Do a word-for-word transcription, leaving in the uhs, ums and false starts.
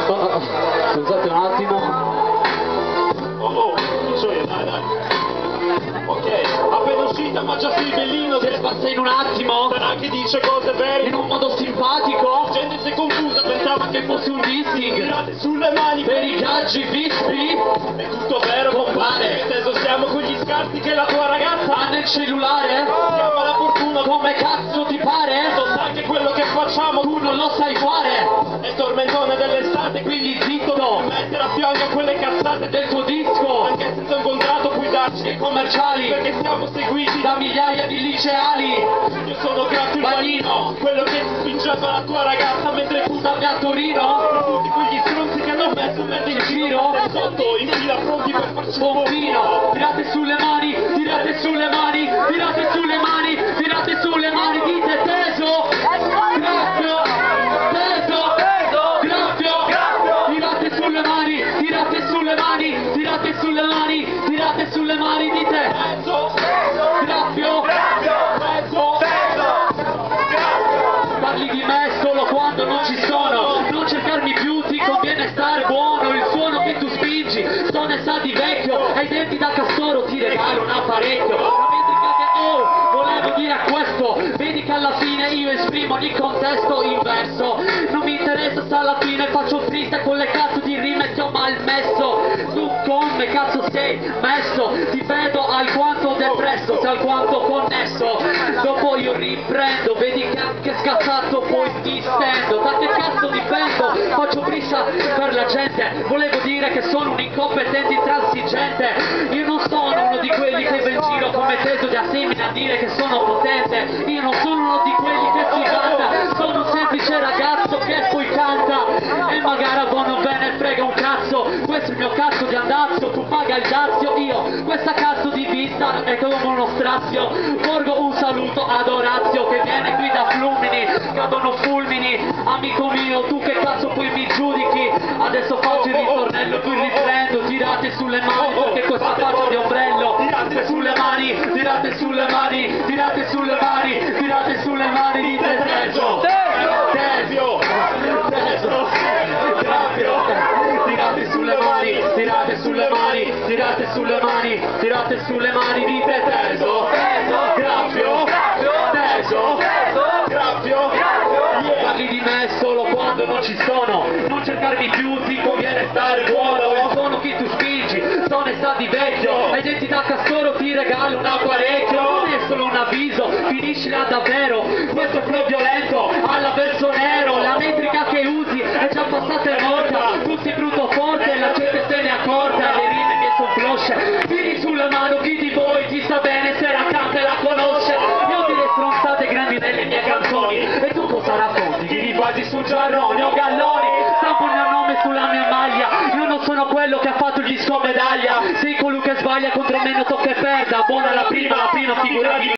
Oh, oh, scusate un attimo. Oh, oh, chi sono io? Dai, dai. Ok, appena uscita ma già sei bellino. Se passa in un attimo. Sarà che dice cose vere In un modo simpatico. La gente si è confusa, pensava Che fosse un dissing. tirate sulle mani Per i gaggi vispi. È tutto vero, compare. Inteso siamo con gli scarti che la tua ragazza Ha nel cellulare. Siamo alla fortuna. Come cazzo ti pare? Non sai che quello che facciamo Tu non lo sai fare. è il tormentone dell'estate. Quindi zitto. Mettere a fianco quelle cazzate Del tuo disco. Anche senza un contratto puoi darci E commerciali. Perché siamo seguiti Da migliaia di liceali. Io sono grazie il Bagnino. Quello che spingeva la tua ragazza mentre tu Stavi a Torino. tutti quegli stronzi che hanno messo mezzo In giro. sotto in fila pronti per farci Pompino. Tirate sulle mani. Tirate sulle mani. Tirate sulle mani. Tirate sulle mani. Dite teso. Grazie. Teso. Grazie. Tirate sulle mani. Tirate sulle mani. Tirate sulle mani. Tirate sulle mani. Dite graffio. Parli di me solo quando non ci sono. Non cercarmi più, ti conviene stare buono. Il suono che tu spingi suona e sa di vecchio. Ai denti da castoro ti regalo un apparecchio. La metrica che ho, volevo dire a questo. Vedi che alla fine io esprimo ogni contesto inverso. Non mi interessa se alla fine faccio frista con le cazzo di rime che ho mal messo. Tu come cazzo sei messo? Ti vedo alquanto depresso, sei alquanto connesso. Dopo io riprendo, vedi che anche scazzato poi ti stendo. Da che cazzo difendo? Faccio brissa per la gente. Volevo dire che sono un incompetente intransigente. Io non sono uno di quelli che va in giro come teso di assemina a dire che sono potente. Io non sono uno di quelli che si vanta. Sono un semplice ragazzo che poi canta. E magari a buono bene frega un cazzo. Questo è il mio cazzo di andazzo. Tu paga il dazio, io questa cazzo di vita è come uno strazio. Porgo un saluto ad Orazio che viene qui da Flumini. Cadono fulmini, amico mio, tu che cazzo poi mi giudichi? Adesso faccio il ritornello, poi riprendo. Tirate sulle mani perché questa faccia di ombrello. Tirate sulle mani, tirate sulle mani, tirate sulle mani, tirate sulle mani, dite teso, teso, teso, graffio. Tirate sulle mani, tirate sulle mani, tirate sulle mani, tirate sulle mani, dite teso, graffio, teso, graffio. Parli di me solo quando non ci sono. Non cercarmi più, ti conviene stare buono. Il suono che tu spingi, sono e sa di vecchio. Ai denti da castoro ti regalo un apparecchio. Non è solo un avviso, finiscila davvero. Questo flow violento, alla verso nero. La metrica che usi è già passata e morta. Tu sei brutto forte, la gente se ne accorta. Le rime che son flosce. Tiri sulla mano, chi di voi ti sta bene se la canta e la conosce. Io dire stronzate grandi nelle mie canzoni. E tu cosa racconti? Ti ribasi su giarroni o galloni. Stampo il mio nome sulla mia maglia. Io non sono quello che ha fatto il disco medaglia. Sei colui che sbaglia contro me, non so che perda. Buona la prima, la prima figura di